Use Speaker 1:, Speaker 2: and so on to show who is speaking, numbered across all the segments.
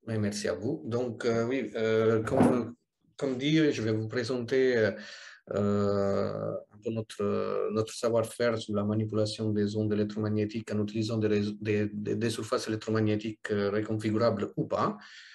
Speaker 1: Oui, merci à vous. Donc, oui, comme dit, je vais vous présenter un peu notre savoir-faire sur la manipulation des ondes électromagnétiques en utilisant des surfaces électromagnétiques reconfigurables ou pas.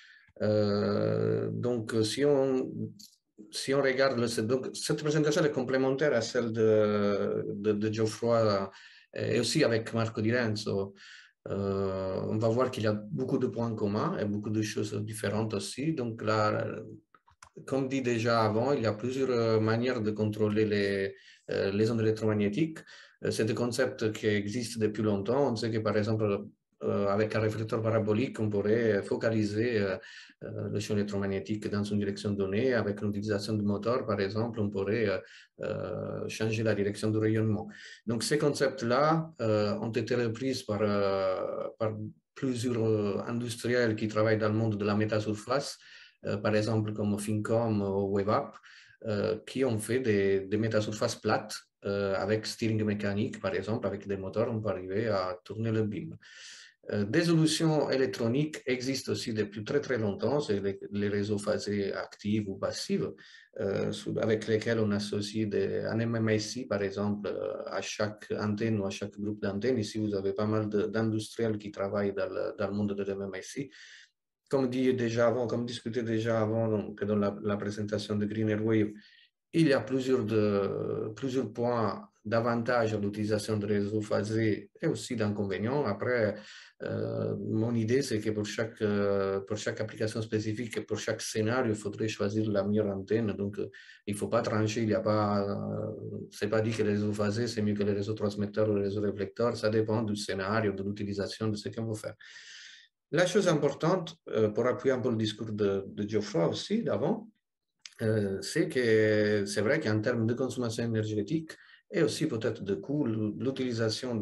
Speaker 1: Donc, si on regarde, donc, cette présentation est complémentaire à celle de Geoffroy et aussi avec Marco Di Renzo. On va voir qu'il y a beaucoup de points communs et beaucoup de choses différentes aussi. Donc là, comme dit déjà avant, il y a plusieurs manières de contrôler les ondes électromagnétiques. C'est des concepts qui existent depuis longtemps. On sait que par exemple, avec un réflecteur parabolique, on pourrait focaliser le champ électromagnétique dans une direction donnée. Avec l'utilisation du moteur, par exemple, on pourrait changer la direction du rayonnement. Donc, ces concepts-là ont été repris par plusieurs industriels qui travaillent dans le monde de la métasurface, par exemple comme Fincom ou WebApp, qui ont fait des métasurfaces plates avec steering mécanique, par exemple, avec des moteurs, on peut arriver à tourner le beam. Des solutions électroniques existent aussi depuis très très longtemps, c'est les réseaux phasés actifs ou passifs, avec lesquels on associe un MMIC par exemple à chaque antenne ou à chaque groupe d'antennes. Ici vous avez pas mal d'industriels qui travaillent dans le monde de l'MMIC. Comme dit déjà avant, comme discuté déjà avant donc, dans la présentation de Green Airwave, il y a plusieurs points d'avantage à l'utilisation de réseaux phasés et aussi d'inconvénients. Après, mon idée, c'est que pour chaque application spécifique et pour chaque scénario, il faudrait choisir la meilleure antenne. Donc, il ne faut pas trancher. Il y a pas, c'est pas dit que les réseaux phasés, c'est mieux que les réseaux transmetteurs ou les réseaux réflecteurs. Ça dépend du scénario, de l'utilisation, de ce qu'on veut faire. La chose importante, pour appuyer un peu le discours de Geoffroy aussi d'avant, c'est que c'est vrai qu'en termes de consommation énergétique et aussi peut-être de coût, l'utilisation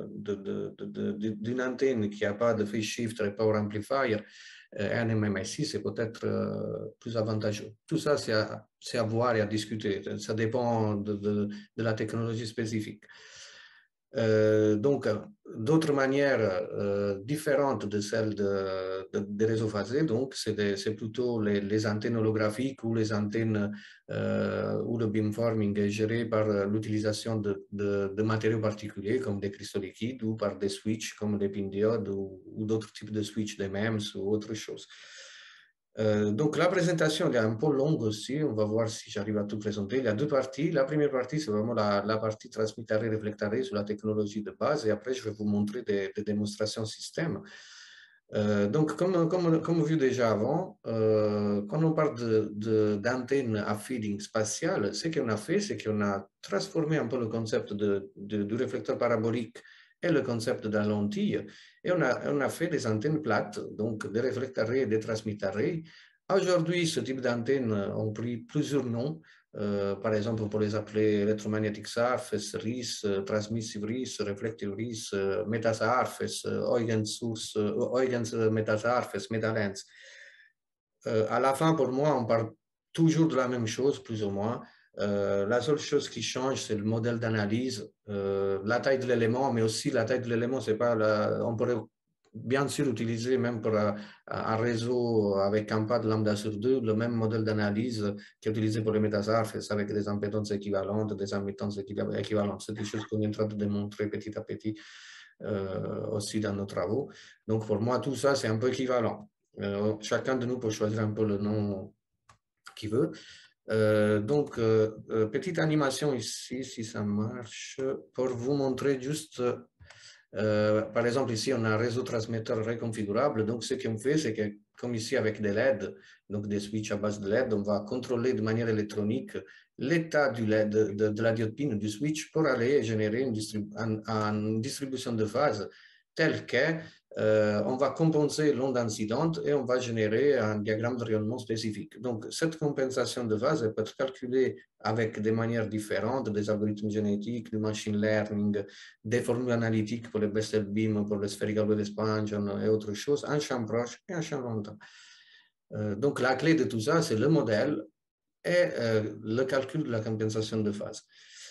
Speaker 1: d'une antenne qui n'a pas de phase shifter et power amplifier, un MMIC, c'est peut-être plus avantageux. Tout ça, c'est à voir et à discuter. Ça dépend de la technologie spécifique. Donc, d'autres manières différentes de celles des réseaux phasés, donc c'est plutôt les antennes holographiques ou les antennes où le beamforming est géré par l'utilisation de matériaux particuliers comme des cristaux liquides ou par des switches comme des pin diodes ou d'autres types de switches, des MEMS ou autre chose. Donc la présentation est un peu longue aussi, on va voir si j'arrive à tout présenter. Il y a deux parties. La première partie, c'est vraiment la partie transmittaré-réflectaré sur la technologie de base et après, je vais vous montrer des démonstrations système. Donc, comme vu déjà avant, quand on parle d'antenne à feeding spatial, ce qu'on a fait, c'est qu'on a transformé un peu le concept du réflecteur parabolique et le concept de la lentille, et on a fait des antennes plates, donc des réflecteurs et des transmitteurs. Aujourd'hui, ce type d'antennes ont pris plusieurs noms. Par exemple, on peut les appeler Electromagnetic Surface, RIS, Transmissive RIS, Reflective RIS, Metasurface, Huygens Metasurface, Metalens. À la fin, pour moi, on parle toujours de la même chose, plus ou moins. La seule chose qui change, c'est le modèle d'analyse, la taille de l'élément, mais aussi la taille de l'élément, c'est pas on pourrait bien sûr utiliser même pour un réseau avec un pas de lambda sur 2, le même modèle d'analyse qui est utilisé pour les métasurfaces avec des impédances équivalentes, des admittances équivalentes. C'est des choses qu'on est en train de démontrer petit à petit aussi dans nos travaux. Donc pour moi, tout ça, c'est un peu équivalent. Chacun de nous peut choisir un peu le nom qu'il veut. Donc, petite animation ici, si ça marche, pour vous montrer juste, par exemple, ici, on a un réseau transmetteur reconfigurable. Donc, ce qu'on fait, c'est que, comme ici avec des LED, donc des switches à base de LED, on va contrôler de manière électronique l'état du LED, de la diode pin du switch pour aller générer une distribution de phase telle que on va compenser l'onde incidente et on va générer un diagramme de rayonnement spécifique. Donc, cette compensation de phase peut être calculée avec des manières différentes, des algorithmes génétiques, du machine learning, des formules analytiques pour le Bessel Beam, pour le Spherical Wave Expansion et autres choses, un champ proche et un champ lointain. Donc, la clé de tout ça, c'est le modèle et le calcul de la compensation de phase.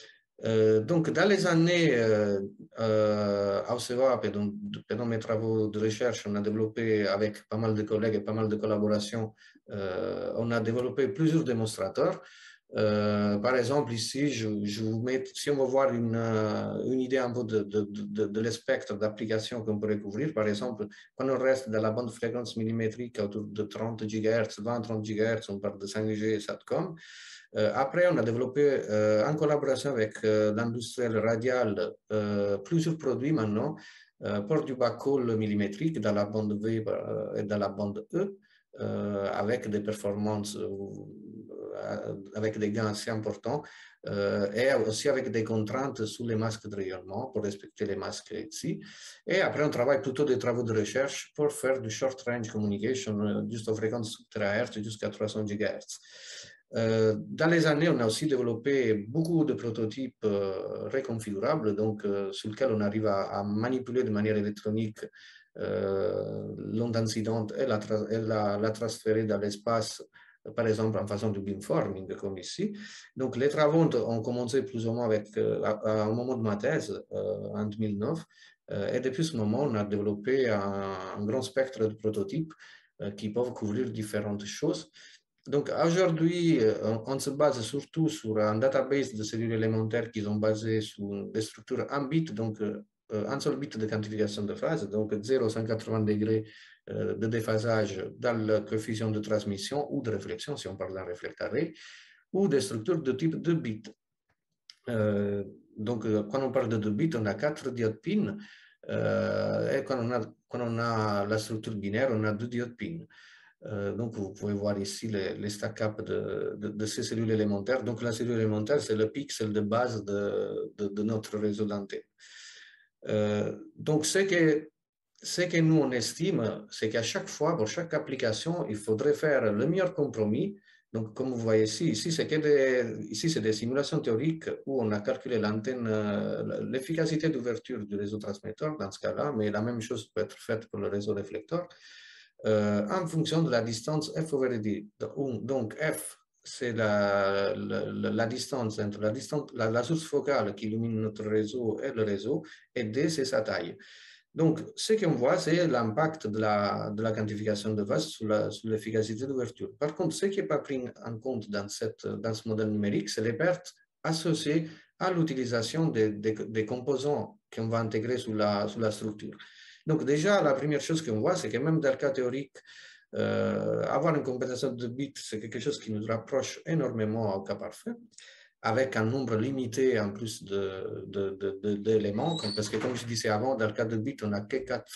Speaker 1: Donc, dans les années au CEVAP, pendant mes travaux de recherche, on a développé avec pas mal de collègues et pas mal de collaborations, on a développé plusieurs démonstrateurs. Par exemple, ici, je vous mets, si on veut voir une idée un peu de le spectre d'applications qu'on pourrait couvrir, par exemple, quand on reste dans la bande fréquence millimétrique autour de 30 GHz, 20-30 GHz, on parle de 5G et SATCOM. Après, on a développé en collaboration avec l'industriel radial plusieurs produits maintenant pour du backhaul millimétrique dans la bande V et dans la bande E avec des performances, avec des gains assez importants et aussi avec des contraintes sur les masques de rayonnement pour respecter les masques ici. Et après, on travaille plutôt des travaux de recherche pour faire du short range communication juste aux fréquences sub terahertz jusqu'à 300 GHz. Dans les années, on a aussi développé beaucoup de prototypes reconfigurables, donc sur lesquels on arrive à manipuler de manière électronique l'onde incidente et la transférer dans l'espace, par exemple en faisant du beamforming, comme ici. Donc les travaux ont commencé plus ou moins avec, à un moment de ma thèse, en 2009, et depuis ce moment, on a développé un grand spectre de prototypes qui peuvent couvrir différentes choses. Donc aujourd'hui, on se base surtout sur un database de cellules élémentaires qui sont basées sur des structures en bits, donc un seul bit de quantification de phase, donc 0,180 degrés de déphasage dans le coefficient de transmission ou de réflexion, si on parle d'un réflecteur array, ou des structures de type 2 bits. Donc quand on parle de 2 bits, on a 4 diodes pin, et quand on a la structure binaire, on a 2 diodes pin. Donc, vous pouvez voir ici les stack-up de ces cellules élémentaires. Donc, la cellule élémentaire, c'est le pixel de base de notre réseau d'antennes. Donc, ce que nous, on estime, c'est qu'à chaque fois, pour chaque application, il faudrait faire le meilleur compromis. Donc, comme vous voyez ici, c'est des simulations théoriques où on a calculé l'antenne, l'efficacité d'ouverture du réseau transmetteur dans ce cas-là, mais la même chose peut être faite pour le réseau réflecteur. En fonction de la distance f over d. Donc f, c'est la distance entre la source focale qui illumine notre réseau et le réseau, et d, c'est sa taille. Donc, ce qu'on voit, c'est l'impact de la quantification de phase sur l'efficacité d'ouverture. Par contre, ce qui n'est pas pris en compte dans ce modèle numérique, c'est les pertes associées à l'utilisation des composants qu'on va intégrer sous la structure. Donc déjà, la première chose qu'on voit, c'est que même dans le cas théorique, avoir une compensation de bits, c'est quelque chose qui nous rapproche énormément au cas parfait, avec un nombre limité en plus d'éléments, parce que comme je disais avant, dans le cas de bits, on n'a que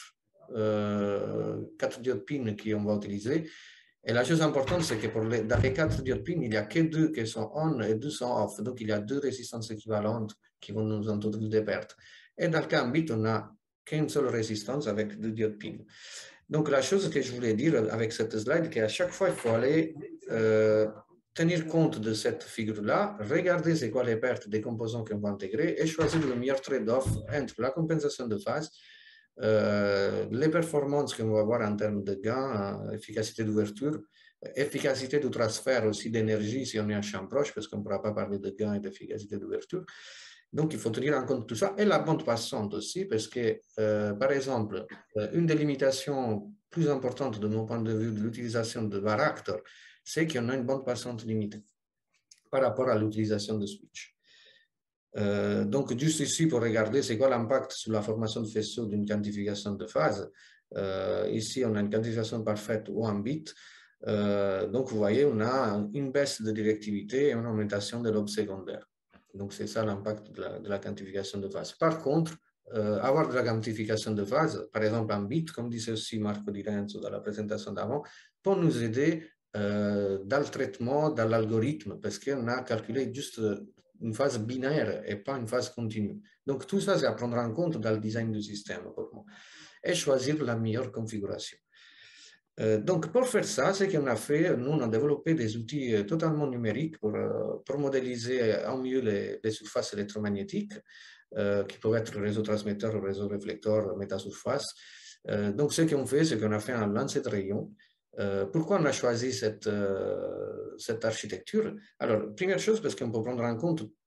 Speaker 1: 4 diodes pin qu'on va utiliser. Et la chose importante, c'est que dans les 4 diodes pin, il n'y a que 2 qui sont on et 2 sont off. Donc, il y a 2 résistances équivalentes qui vont nous introduire des pertes. Et dans le cas en bit, on n'a qu'une seule résistance avec 2 diodes pin. Donc, la chose que je voulais dire avec cette slide, c'est qu'à chaque fois, il faut aller tenir compte de cette figure-là, regarder c'est quoi les pertes des composants qu'on va intégrer et choisir le meilleur trade-off entre la compensation de phase, les performances qu'on va avoir en termes de gains, efficacité d'ouverture, efficacité du transfert aussi d'énergie si on est en champ proche, parce qu'on ne pourra pas parler de gains et d'efficacité d'ouverture. Donc, il faut tenir en compte tout ça. Et la bande passante aussi, parce que, par exemple, une des limitations plus importantes de mon point de vue de l'utilisation de varactor, c'est qu'on a une bande passante limitée par rapport à l'utilisation de switch. Donc, juste ici, pour regarder c'est quoi l'impact sur la formation de faisceau d'une quantification de phase. Ici, on a une quantification parfaite ou en bit. Donc, vous voyez, on a une baisse de directivité et une augmentation de lobe secondaire. Donc, c'est ça l'impact de la quantification de phase. Par contre, avoir de la quantification de phase, par exemple en bit, comme disait aussi Marco Di Renzo dans la présentation d'avant, peut nous aider dans le traitement, dans l'algorithme, parce qu'on a calculé juste une phase binaire et pas une phase continue. Donc, tout ça, c'est à prendre en compte dans le design du système pour moi. Et choisir la meilleure configuration. Donc, pour faire ça, ce qu'on a fait, nous, on a développé des outils totalement numériques pour modéliser au mieux les surfaces électromagnétiques, qui peuvent être réseau transmetteur, réseau réflecteur, métasurface. Donc, ce qu'on fait, c'est qu'on a fait un lancer de rayons. Pourquoi on a choisi cette architecture? Alors, première chose, parce qu'on peut prendre en compte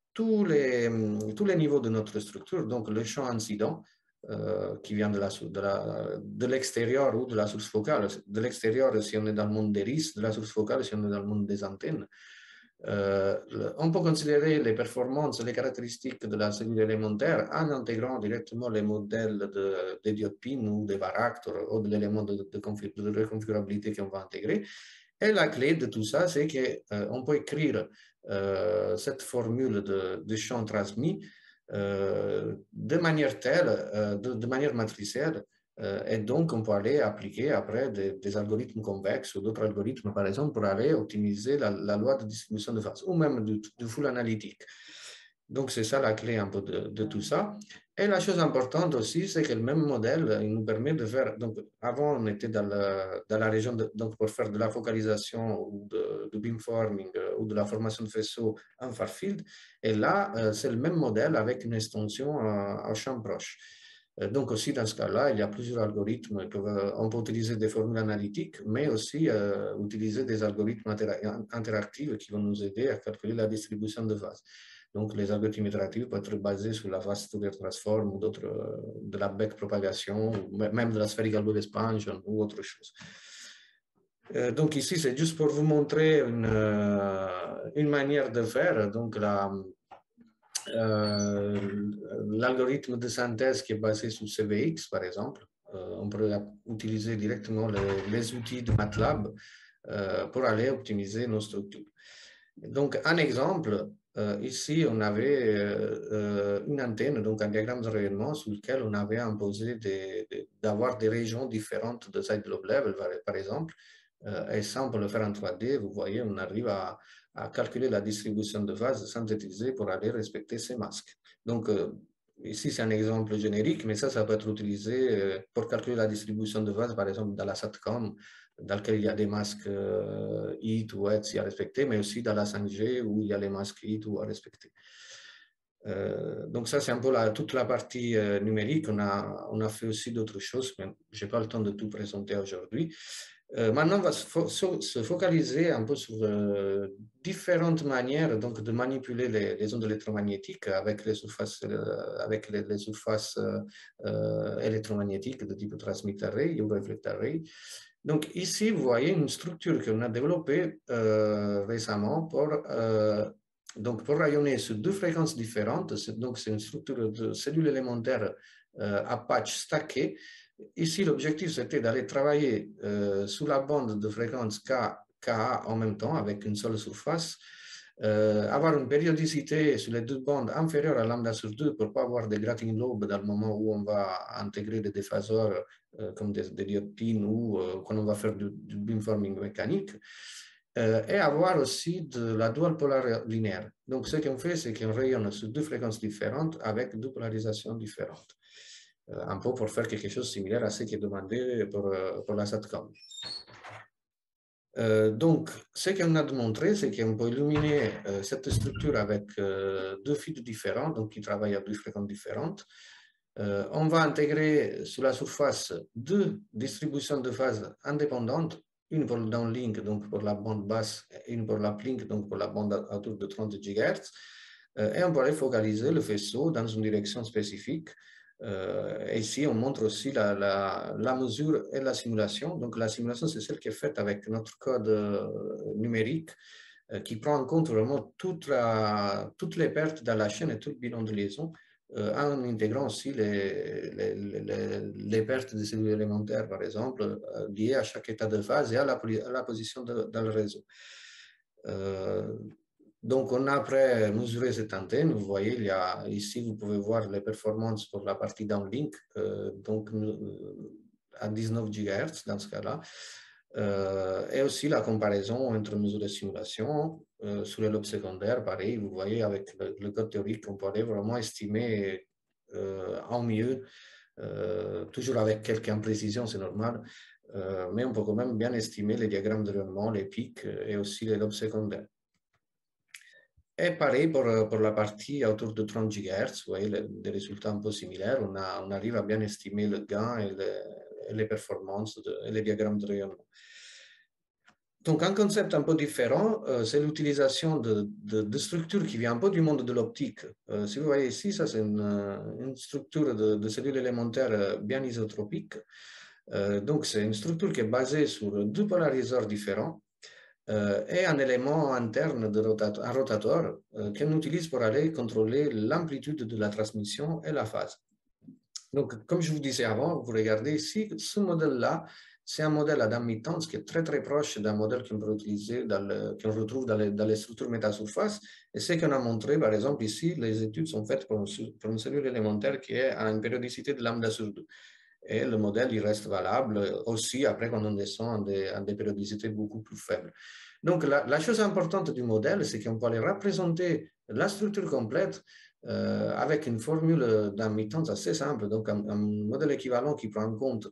Speaker 1: tous les niveaux de notre structure, donc le champ incident, qui vient de l'extérieur ou de la source focale. De l'extérieur, si on est dans le monde des risques, de la source focale, si on est dans le monde des antennes. On peut considérer les performances, les caractéristiques de la cellule élémentaire en intégrant directement les modèles de diode PIN ou de Varactor ou de l'élément de reconfigurabilité qu'on va intégrer. Et la clé de tout ça, c'est qu'on peut écrire cette formule de champ transmis de manière telle, de manière matricielle, et donc on peut aller appliquer après des algorithmes convexes ou d'autres algorithmes, par exemple, pour aller optimiser la loi de distribution de phase, ou même du full analytique. Donc c'est ça la clé un peu de tout ça. Et la chose importante aussi, c'est que le même modèle, il nous permet de faire, donc avant on était dans la région, donc pour faire de la focalisation ou de beamforming ou de la formation de faisceaux en far field, et là c'est le même modèle avec une extension à champ proche. Donc aussi dans ce cas-là, il y a plusieurs algorithmes, on peut utiliser des formules analytiques, mais aussi utiliser des algorithmes interactifs qui vont nous aider à calculer la distribution de phase. Donc, les algorithmes itératifs peuvent être basés sur la phase Fourier transform ou d'autres, de la Beck propagation, ou même de la spherical wave expansion ou autre chose. Donc, ici, c'est juste pour vous montrer une manière de faire. Donc, l'algorithme de synthèse qui est basé sur CVX, par exemple, on pourrait utiliser directement les outils de MATLAB pour aller optimiser nos structures. Donc, un exemple, ici, on avait une antenne, donc un diagramme de rayonnement sur lequel on avait imposé d'avoir des régions différentes de side lobe level, par exemple. Et ça, on peut le faire en 3D. Vous voyez, on arrive à calculer la distribution de phase synthétisée pour aller respecter ces masques. Donc, ici, c'est un exemple générique, mais ça peut être utilisé pour calculer la distribution de phase, par exemple, dans la SATCOM, dans lequel il y a des masques HIT ou ETS à respecter, mais aussi dans la 5G où il y a les masques HIT ou à respecter. Donc ça, c'est un peu toute la partie numérique. On a fait aussi d'autres choses, mais je n'ai pas le temps de tout présenter aujourd'hui. Maintenant, on va se focaliser un peu sur différentes manières donc, de manipuler les ondes électromagnétiques avec les surfaces, électromagnétiques de type transmitter array ou reflector array. Donc ici, vous voyez une structure qu'on a développée récemment pour rayonner sur deux fréquences différentes. Donc c'est une structure de cellules élémentaires à patch stacké. Ici, l'objectif, c'était d'aller travailler sous la bande de fréquence Ka en même temps, avec une seule surface, avoir une périodicité sur les deux bandes inférieure à lambda sur 2 pour ne pas avoir des gratting lobes dans le moment où on va intégrer des déphaseurs comme des diodes PIN ou quand on va faire du beamforming mécanique. Et avoir aussi de la dual polar linéaire. Donc, ce qu'on fait, c'est qu'on rayonne sur deux fréquences différentes avec deux polarisations différentes. Un peu pour faire quelque chose de similaire à ce qui est demandé pour la SATCOM. Donc, ce qu'on a démontré, c'est qu'on peut illuminer cette structure avec deux fils différents, donc qui travaillent à deux fréquences différentes. On va intégrer sur la surface deux distributions de phase indépendantes, une pour le downlink, donc pour la bande basse, et une pour l'uplink, donc pour la bande autour de 30 GHz. Et on pourrait focaliser le faisceau dans une direction spécifique. Et ici, on montre aussi la mesure et la simulation. Donc, la simulation, c'est celle qui est faite avec notre code numérique qui prend en compte vraiment toutes les pertes dans la chaîne et tout le bilan de liaison, en intégrant aussi les pertes des cellules élémentaires, par exemple, liées à chaque état de phase et à la position dans le réseau. Donc, on a après mesuré cette antenne. Vous voyez, il y a, ici, vous pouvez voir les performances pour la partie downlink, donc à 19 GHz dans ce cas-là. Et aussi la comparaison entre mesures de simulation sur les lobes secondaires. Pareil, vous voyez, avec le code théorique, on pourrait vraiment estimer en mieux, toujours avec quelques imprécisions, c'est normal, mais on peut quand même bien estimer les diagrammes de rayonnement, les pics et aussi les lobes secondaires. Et pareil pour la partie autour de 30 GHz, vous voyez des résultats un peu similaires. On arrive à bien estimer le gain et les performances et les diagrammes de rayonnement. Donc, un concept un peu différent, c'est l'utilisation de structures qui viennent un peu du monde de l'optique. Si vous voyez ici, ça c'est une structure de cellules élémentaires bien isotropique. Donc, c'est une structure qui est basée sur deux polariseurs différents et un élément interne, un rotateur, qu'on utilise pour aller contrôler l'amplitude de la transmission et la phase. Donc, comme je vous disais avant, vous regardez ici, ce modèle-là, c'est un modèle à admittance qui est très très proche d'un modèle qu'on peut utiliser, qu'on retrouve dans les structures métasurface. Et c'est qu'on a montré, par exemple, ici, les études sont faites pour une cellule élémentaire qui est à une périodicité de lambda sur 2. Et le modèle, il reste valable aussi après quand on descend à des périodicités beaucoup plus faibles. Donc, la chose importante du modèle, c'est qu'on peut aller représenter la structure complète avec une formule d'admittance assez simple, donc un modèle équivalent qui prend en compte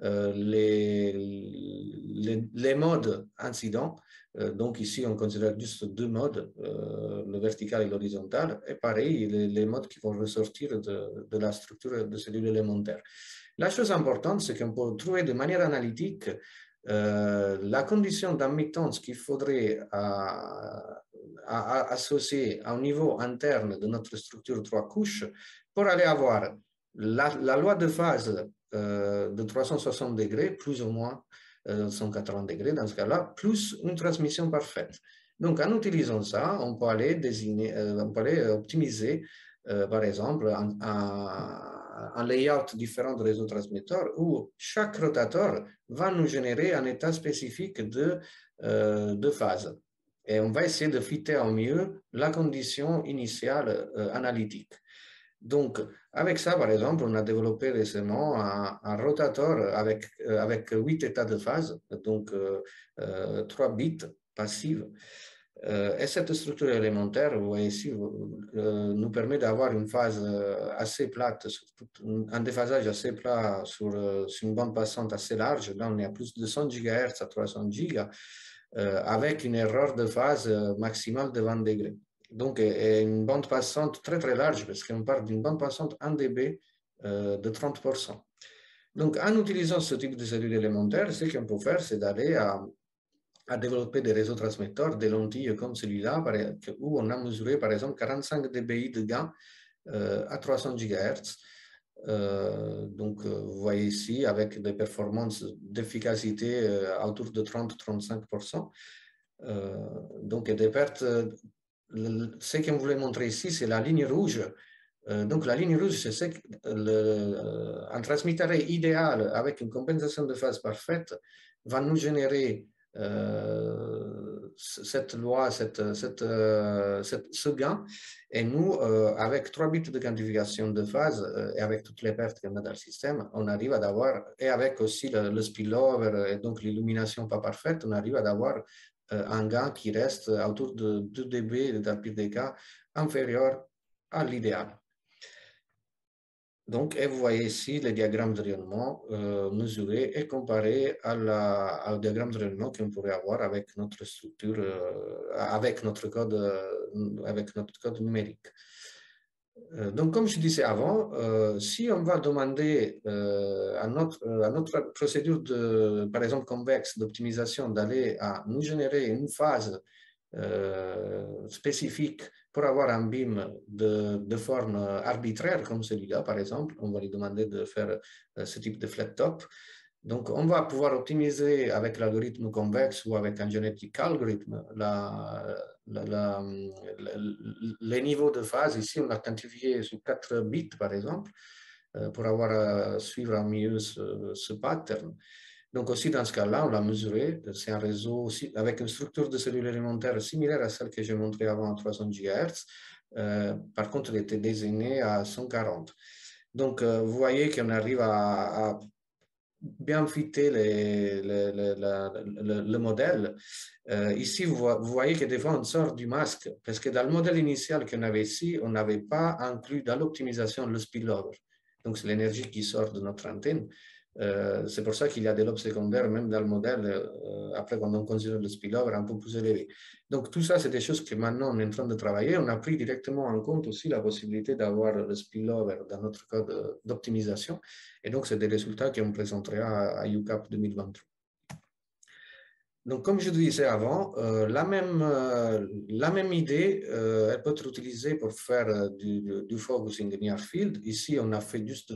Speaker 1: les modes incidents. Donc ici, on considère juste deux modes, le vertical et l'horizontal, et pareil, les modes qui vont ressortir de la structure de cellules élémentaires. La chose importante, c'est qu'on peut trouver de manière analytique la condition d'admittance qu'il faudrait associer au niveau interne de notre structure 3 couches pour aller avoir la loi de phase de 360 degrés, plus ou moins 180 degrés dans ce cas-là, plus une transmission parfaite. Donc, en utilisant ça, on peut aller on peut aller optimiser, par exemple, un layout différent de réseau transmetteur où chaque rotateur va nous générer un état spécifique de phase. Et on va essayer de fitter au mieux la condition initiale analytique. Donc, avec ça, par exemple, on a développé récemment un rotateur avec 8 états de phase, donc 3 bits passifs. Et cette structure élémentaire, vous voyez ici, nous permet d'avoir une phase assez plate, un déphasage assez plat sur une bande passante assez large. Là, on est à plus de 100 GHz à 300 GHz, avec une erreur de phase maximale de 20 degrés. Donc, une bande passante très très large, parce qu'on parle d'une bande passante 1 dB de 30%. Donc, en utilisant ce type de cellules élémentaires, ce qu'on peut faire, c'est d'aller à développer des réseaux transmetteurs, des lentilles comme celui-là, où on a mesuré par exemple 45 dBi de gain à 300 GHz. Donc, vous voyez ici, avec des performances d'efficacité autour de 30-35%. Donc, des pertes. Ce qu'on voulait montrer ici, c'est la ligne rouge. Donc, la ligne rouge, c'est un transmetteur idéal avec une compensation de phase parfaite va nous générer cette loi, ce gain. Et nous, avec 3 bits de quantification de phase et avec toutes les pertes qu'on a dans le système, on arrive à avoir, et avec aussi le spillover et donc l'illumination pas parfaite, on arrive à avoir un gain qui reste autour de 2 dB dans le pire des cas, inférieur à l'idéal. Donc, et vous voyez ici le diagramme de rayonnement mesuré et comparé au diagramme de rayonnement qu'on pourrait avoir avec notre structure, avec notre code numérique. Donc, comme je disais avant, si on va demander à notre procédure, par exemple convexe, d'optimisation, d'aller à nous générer une phase spécifique pour avoir un beam de forme arbitraire comme celui-là, par exemple, on va lui demander de faire ce type de flat top. Donc, on va pouvoir optimiser avec l'algorithme convexe ou avec un genetic algorithm les niveaux de phase. Ici, on l'a quantifié sur 4 bits, par exemple, pour avoir suivre au mieux ce pattern. Donc aussi dans ce cas-là, on l'a mesuré, c'est un réseau aussi, avec une structure de cellules élémentaires similaire à celle que j'ai montrée avant à 300 GHz. Par contre, elle était désignée à 140. Donc vous voyez qu'on arrive à bien fitter le modèle. Ici, vous voyez que des fois, on sort du masque, parce que dans le modèle initial qu'on avait ici, on n'avait pas inclus dans l'optimisation le spillover. Donc, c'est l'énergie qui sort de notre antenne. C'est pour ça qu'il y a des lobes secondaires, même dans le modèle, après quand on considère le spillover un peu plus élevé. Donc tout ça, c'est des choses que maintenant on est en train de travailler. On a pris directement en compte aussi la possibilité d'avoir le spillover dans notre code d'optimisation. Et donc, c'est des résultats qu'on présentera à UCAP 2023. Donc, comme je disais avant, la même idée, elle peut être utilisée pour faire du focusing near field. Ici, on a fait juste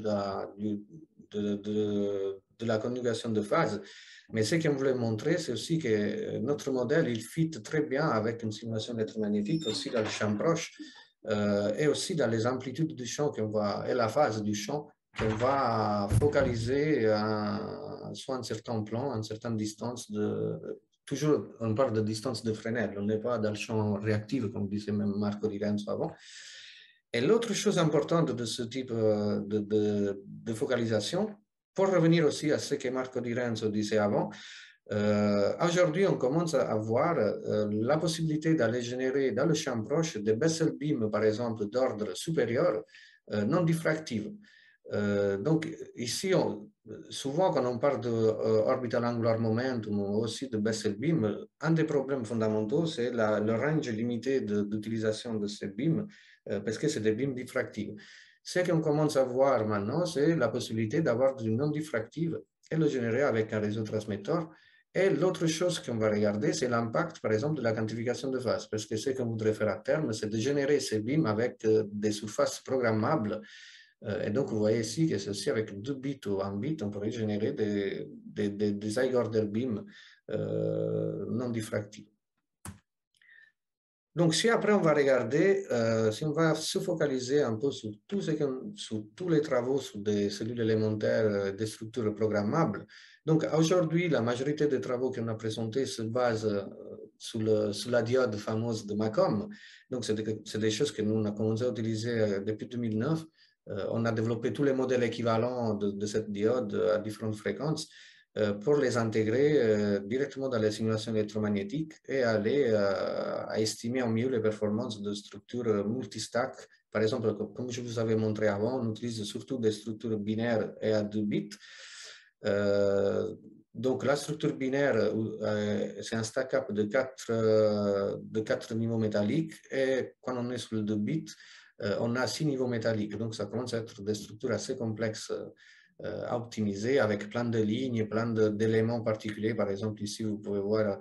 Speaker 1: de la conjugation de phase. Mais ce qu'on voulait montrer, c'est aussi que notre modèle, il fit très bien avec une simulation électromagnétique, aussi dans le champ proche, et aussi dans les amplitudes du champ et la phase du champ qu'on va focaliser soit un certain plan, à une certaine distance toujours on parle de distance de Fresnel, on n'est pas dans le champ réactif, comme disait même Marco Di Renzo avant. Et l'autre chose importante de ce type de focalisation, pour revenir aussi à ce que Marco Di Renzo disait avant, aujourd'hui, on commence à voir la possibilité d'aller générer dans le champ proche des Bessel beams, par exemple, d'ordre supérieur, non diffractifs. Donc, ici, souvent, quand on parle d'orbital angular momentum ou aussi de Bessel beam, un des problèmes fondamentaux, c'est le range limité d'utilisation de ces beams, parce que c'est des beams diffractifs. Ce qu'on commence à voir maintenant, c'est la possibilité d'avoir du non diffractive et le générer avec un réseau transmetteur. Et l'autre chose qu'on va regarder, c'est l'impact, par exemple, de la quantification de phase, parce que ce qu'on voudrait faire à terme, c'est de générer ces beams avec des surfaces programmables. Et donc, vous voyez ici que c'est aussi avec 2 bits ou 1 bit, on pourrait générer des high order beams non diffractifs. Donc, si après on va regarder, si on va se focaliser un peu sur, sur tous les travaux sur des cellules élémentaires, des structures programmables, donc aujourd'hui, la majorité des travaux qu'on a présentés se basent sur la diode fameuse de MACOM. Donc, c'est des choses que nous, on a commencé à utiliser depuis 2009. On a développé tous les modèles équivalents de cette diode à différentes fréquences pour les intégrer directement dans les simulations électromagnétiques et aller à estimer au mieux les performances de structures multistack. Par exemple, comme je vous avais montré avant, on utilise surtout des structures binaires et à 2 bits. Donc, la structure binaire, c'est un stack-up de 4 niveaux métalliques et quand on est sur le 2 bits, on a 6 niveaux métalliques. Donc, ça commence à être des structures assez complexes à optimiser avec plein de lignes, plein d'éléments particuliers. Par exemple, ici, vous pouvez voir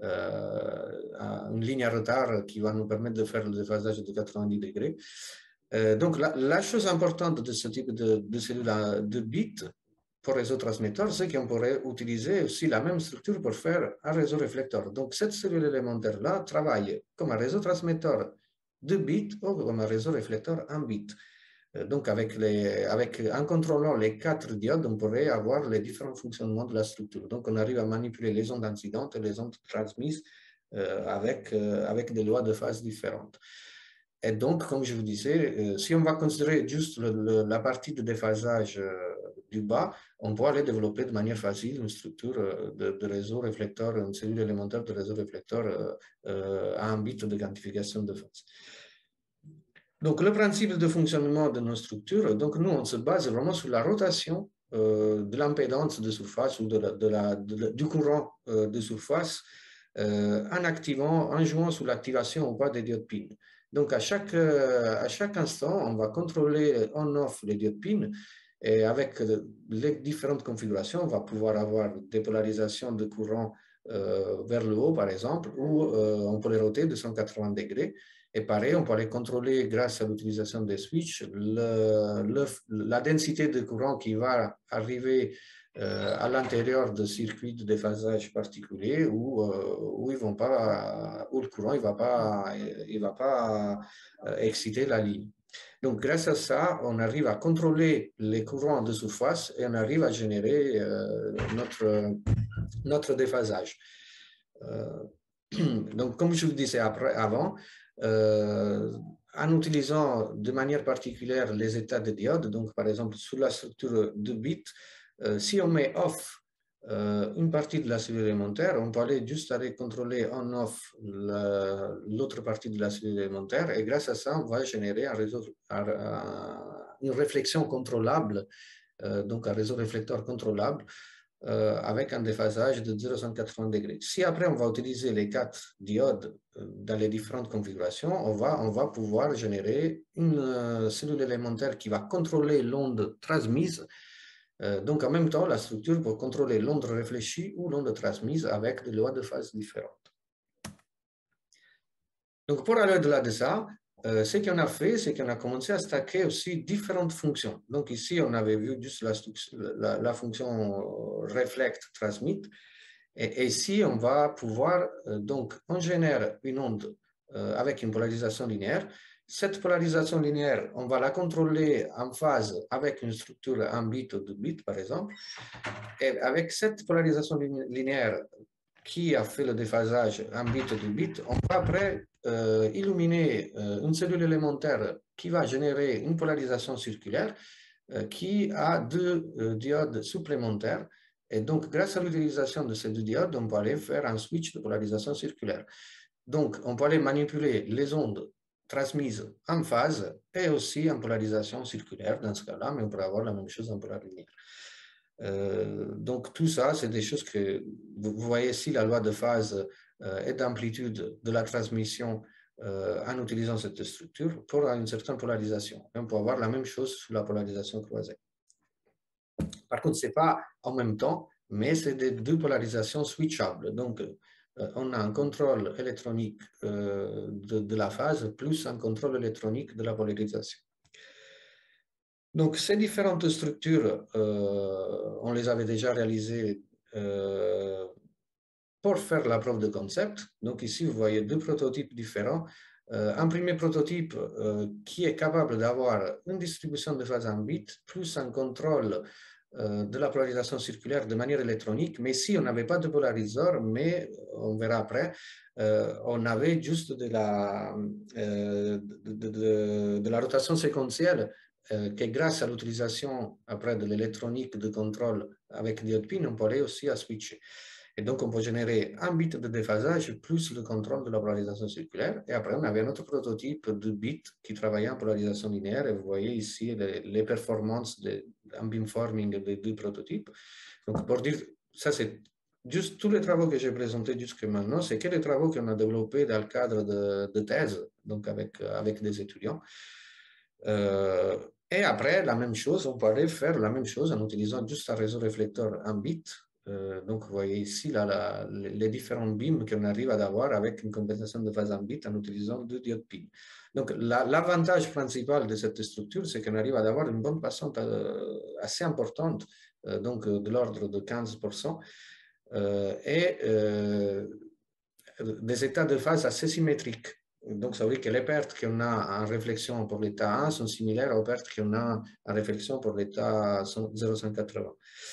Speaker 1: une ligne à retard qui va nous permettre de faire le déphasage de 90 degrés. Donc, la chose importante de ce type de cellule de bits pour réseau transmetteur, c'est qu'on pourrait utiliser aussi la même structure pour faire un réseau réflecteur. Donc, cette cellule élémentaire-là travaille comme un réseau transmetteur de bits ou comme un réseau réflecteur en bits. Donc, en contrôlant les 4 diodes, on pourrait avoir les différents fonctionnements de la structure. Donc, on arrive à manipuler les ondes incidentes et les ondes transmises avec des lois de phase différentes. Et donc, comme je vous disais, si on va considérer juste la partie de déphasage du bas, on peut aller développer de manière facile une structure de réseau réflecteur, une cellule élémentaire de réseau réflecteur à un bit de quantification de phase. Donc, le principe de fonctionnement de nos structures, donc nous, on se base vraiment sur la rotation de l'impédance de surface ou du courant de surface en jouant sur l'activation ou pas des diodes PIN. Donc, à chaque instant, on va contrôler on-off les diodes PIN et avec les différentes configurations, on va pouvoir avoir des polarisations de courant vers le haut, par exemple, ou on peut les roter de 180 degrés. Et pareil, on peut les contrôler grâce à l'utilisation des switches, la densité de courant qui va arriver à l'intérieur de circuits de déphasage particuliers où le courant il va pas exciter la ligne. Donc, grâce à ça, on arrive à contrôler les courants de surface et on arrive à générer notre déphasage. Donc, comme je vous disais avant, en utilisant de manière particulière les états de diode, donc par exemple sous la structure de bits, si on met off une partie de la cellule élémentaire, on peut aller juste aller contrôler on-off l'autre partie de la cellule élémentaire et grâce à ça, on va générer une réflexion contrôlable, donc un réseau réflecteur contrôlable avec un déphasage de 0,180 degrés. Si après on va utiliser les 4 diodes dans les différentes configurations, on va pouvoir générer une cellule élémentaire qui va contrôler l'onde transmise Donc, en même temps, la structure peut contrôler l'onde réfléchie ou l'onde transmise avec des lois de phase différentes. Donc, pour aller au-delà de ça, ce qu'on a fait, c'est qu'on a commencé à stacker aussi différentes fonctions. Donc, ici, on avait vu juste la fonction reflect, transmit. Et ici, on va pouvoir, donc, on génère une onde avec une polarisation linéaire. Cette polarisation linéaire, on va la contrôler en phase avec une structure en bit ou 2 bits, par exemple. Et avec cette polarisation linéaire qui a fait le déphasage en bit ou 2 bits, on va après illuminer une cellule élémentaire qui va générer une polarisation circulaire qui a deux diodes supplémentaires. Et donc, grâce à l'utilisation de ces deux diodes, on peut aller faire un switch de polarisation circulaire. Donc, on peut aller manipuler les ondes transmises en phase et aussi en polarisation circulaire dans ce cas-là, mais on pourrait avoir la même chose en polarité linéaire. Donc, tout ça, c'est des choses que vous voyez ici, la loi de phase et d'amplitude de la transmission en utilisant cette structure pour une certaine polarisation. Et on peut avoir la même chose sous la polarisation croisée. Par contre, ce n'est pas en même temps, mais c'est des deux polarisations switchables. Donc, on a un contrôle électronique de la phase plus un contrôle électronique de la polarisation. Donc, ces différentes structures, on les avait déjà réalisées pour faire la preuve de concept. Donc, ici, vous voyez deux prototypes différents. Un premier prototype qui est capable d'avoir une distribution de phase en bits plus un contrôle de la polarisation circulaire de manière électronique, mais si on n'avait pas de polariseur, mais on verra après, on avait juste de la rotation séquentielle que grâce à l'utilisation après de l'électronique de contrôle avec diode pin, on pourrait aussi à switcher. Et donc, on peut générer un bit de déphasage plus le contrôle de la polarisation circulaire. Et après, on avait un autre prototype de bits qui travaillait en polarisation linéaire. Et vous voyez ici les performances en beamforming des deux prototypes. Donc, pour dire, ça c'est juste tous les travaux que j'ai présentés jusqu'à maintenant, c'est que les travaux qu'on a développés dans le cadre de thèse, donc avec des étudiants. Et après, la même chose, on pourrait faire la même chose en utilisant juste un réseau réflecteur en bits. Donc, vous voyez ici là, les différents beams qu'on arrive à avoir avec une compensation de phase en bits en utilisant deux diodes PIN. Donc, l'avantage principal de cette structure, c'est qu'on arrive à avoir une bande passante assez importante, donc de l'ordre de 15%, et des états de phase assez symétriques. Donc, ça veut dire que les pertes qu'on a en réflexion pour l'état 1 sont similaires aux pertes qu'on a en réflexion pour l'état 0,180.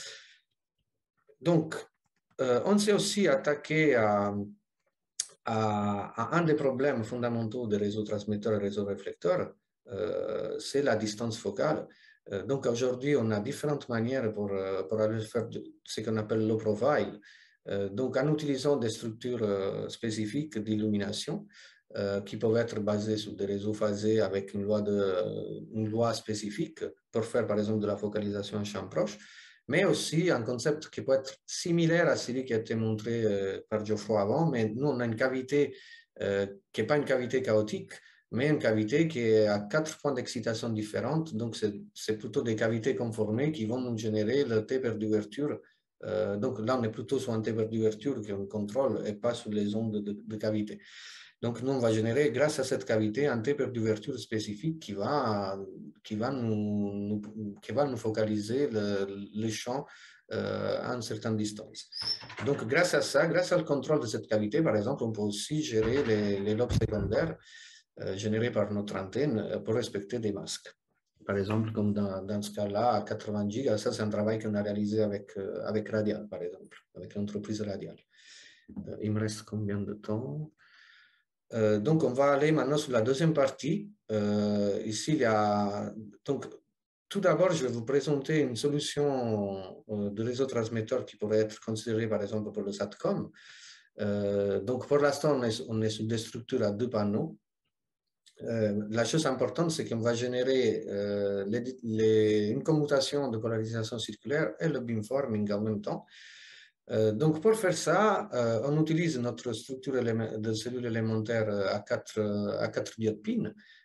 Speaker 1: Donc, on s'est aussi attaqué à un des problèmes fondamentaux des réseaux transmetteurs et réseaux réflecteurs, c'est la distance focale. Donc, aujourd'hui, on a différentes manières pour aller faire ce qu'on appelle low profile. Donc, en utilisant des structures spécifiques d'illumination qui peuvent être basées sur des réseaux phasés avec une loi spécifique pour faire, par exemple, de la focalisation en champ proche, mais aussi un concept qui peut être similaire à celui qui a été montré par Geoffroy avant, mais nous, on a une cavité qui n'est pas une cavité chaotique, mais une cavité qui est à 4 points d'excitation différentes. Donc, c'est plutôt des cavités conformées qui vont nous générer le taper d'ouverture. Donc, là, on est plutôt sur un taper d'ouverture qu'on contrôle et pas sur les ondes de cavité. Donc, nous, on va générer, grâce à cette cavité, un taper d'ouverture spécifique qui va nous focaliser le champ à une certaine distance. Donc, grâce à ça, grâce au contrôle de cette cavité, par exemple, on peut aussi gérer les lobes secondaires générés par notre antenne pour respecter des masques. Par exemple, comme dans ce cas-là, à 80 gigas, ça c'est un travail qu'on a réalisé avec Radial, par exemple, avec l'entreprise Radial. Il me reste combien de temps? Donc, on va aller maintenant sur la deuxième partie. Ici, il y a... Donc, tout d'abord, je vais vous présenter une solution de réseau transmetteur qui pourrait être considérée, par exemple, pour le SATCOM. Donc, pour l'instant, on est sur des structures à deux panneaux. La chose importante, c'est qu'on va générer une commutation de polarisation circulaire et le beamforming en même temps. Donc, pour faire ça, on utilise notre structure de cellules élémentaires à 4 diodes PIN.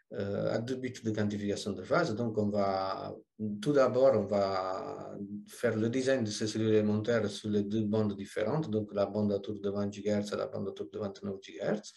Speaker 1: à 2 bits de quantification de phase. Donc, tout d'abord, on va faire le design de ces cellules élémentaires sur les 2 bandes différentes, donc la bande autour de 20 GHz et la bande autour de 29 GHz.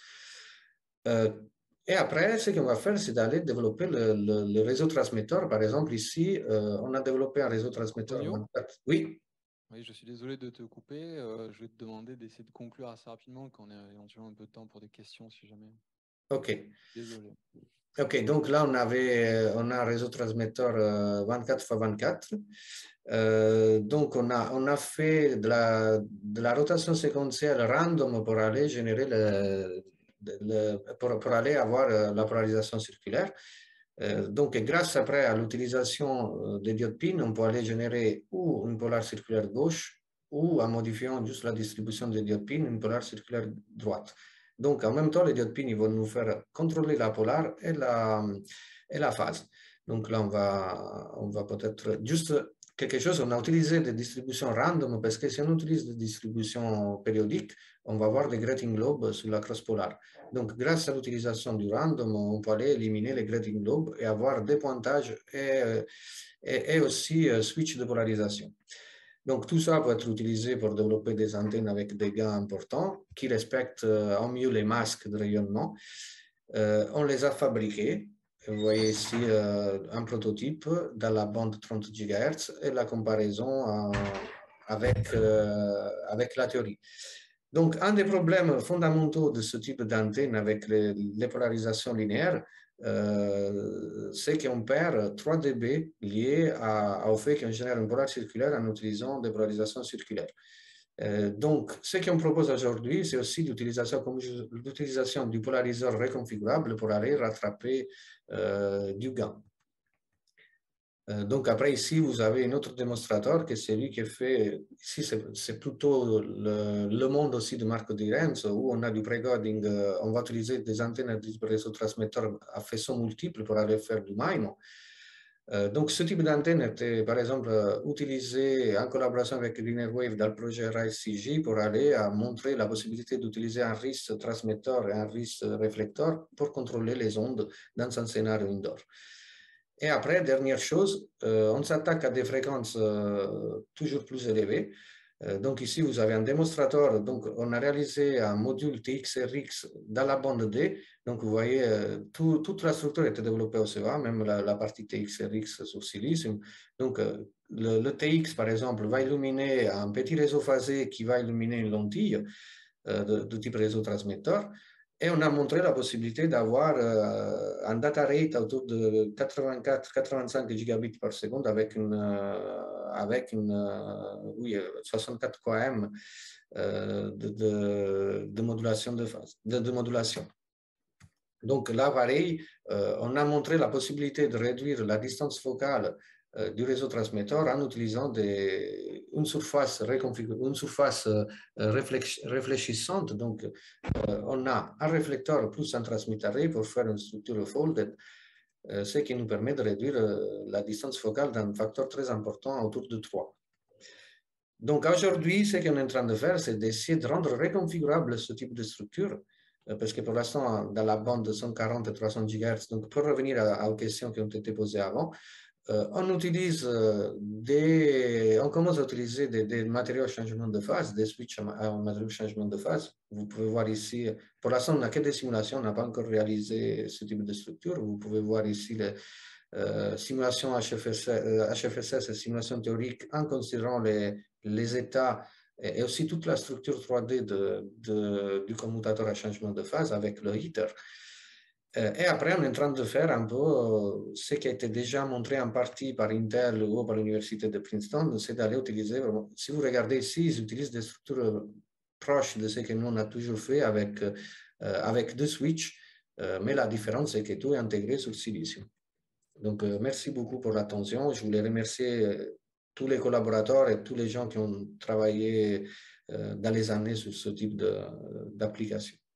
Speaker 1: Et après, ce qu'on va faire, c'est d'aller développer le réseau transmetteur. Par exemple, ici, on a développé un réseau transmetteur.
Speaker 2: Antonio?
Speaker 1: 24. Oui.
Speaker 2: Oui, je suis désolé de te couper. Je vais te demander d'essayer de conclure assez rapidement, qu'on ait éventuellement un peu de temps pour des questions, si jamais.
Speaker 1: OK.
Speaker 2: Désolé.
Speaker 1: OK, donc là, on a un réseau transmetteur 24 x 24. Donc, on a fait de la rotation séquentielle random pour aller générer pour aller avoir la polarisation circulaire. Donc, grâce après à l'utilisation des diodes PIN, on peut aller générer ou une polaire circulaire gauche ou en modifiant juste la distribution des diodes PIN, une polaire circulaire droite. Donc, en même temps, les diodes PIN ils vont nous faire contrôler la polaire et la phase. Donc là, on va peut-être juste quelque chose, on a utilisé des distributions random parce que si on utilise des distributions périodiques, on va avoir des grating globes sur la crosse polaire. Donc, grâce à l'utilisation du random, on peut aller éliminer les grating globes et avoir des pointages et aussi switch de polarisation. Donc, tout ça peut être utilisé pour développer des antennes avec des gains importants qui respectent au mieux les masques de rayonnement. On les a fabriqués. Vous voyez ici un prototype dans la bande 30 GHz et la comparaison avec la théorie. Donc, un des problèmes fondamentaux de ce type d'antenne avec les polarisations linéaires, c'est qu'on perd 3 dB liés au fait qu'on génère une polaire circulaire en utilisant des polarisations circulaires. Donc, ce qu'on propose aujourd'hui, c'est aussi l'utilisation du polariseur réconfigurable pour aller rattraper du gain. Donc, après, ici, vous avez un autre démonstrateur que c'est lui qui fait, ici, c'est plutôt le monde aussi de Marco Di Renzo, où on a du pre-coding, on va utiliser des antennes de réseau transmetteur à faisceaux multiples pour aller faire du MIMO. Donc, ce type d'antenne était, par exemple, utilisé en collaboration avec Linearwave dans le projet RISE-CJ pour aller à montrer la possibilité d'utiliser un RIS transmetteur et un RIS réflecteur pour contrôler les ondes dans un scénario indoor. Et après, dernière chose, on s'attaque à des fréquences toujours plus élevées. Donc ici, vous avez un démonstrateur. Donc, on a réalisé un module TX-RX dans la bande D. Donc, vous voyez, toute la structure était développée au CEA, même la partie TX-RX sur silicium. Donc, le TX, par exemple, va illuminer un petit réseau phasé qui va illuminer une lentille de type réseau transmetteur. Et on a montré la possibilité d'avoir un data rate autour de 84-85 gigabits par seconde avec oui, 64 QAM de modulation de phase, de modulation. Donc là, pareil, on a montré la possibilité de réduire la distance focale du réseau transmetteur en utilisant une surface réfléchissante. Donc, on a un réflecteur plus un transmit array pour faire une structure folded, ce qui nous permet de réduire la distance focale d'un facteur très important autour de 3. Donc, aujourd'hui, ce qu'on est en train de faire, c'est d'essayer de rendre réconfigurable ce type de structure, parce que pour l'instant, dans la bande de 140 et 300 GHz, donc pour revenir aux questions qui ont été posées avant, on commence à utiliser des matériaux à changement de phase, des switches à matériaux de changement de phase. Vous pouvez voir ici, pour l'instant, on n'a que des simulations, on n'a pas encore réalisé ce type de structure. Vous pouvez voir ici les simulations HFSS et simulations théoriques en considérant les états et aussi toute la structure 3D du commutateur à changement de phase avec le heater. Et après, on est en train de faire un peu ce qui a été déjà montré en partie par Intel ou par l'université de Princeton, c'est d'aller utiliser, si vous regardez ici, ils utilisent des structures proches de ce que nous on a toujours fait avec deux switches, mais la différence c'est que tout est intégré sur silicium. Donc, merci beaucoup pour l'attention. Je voulais remercier tous les collaborateurs et tous les gens qui ont travaillé dans les années sur ce type d'application.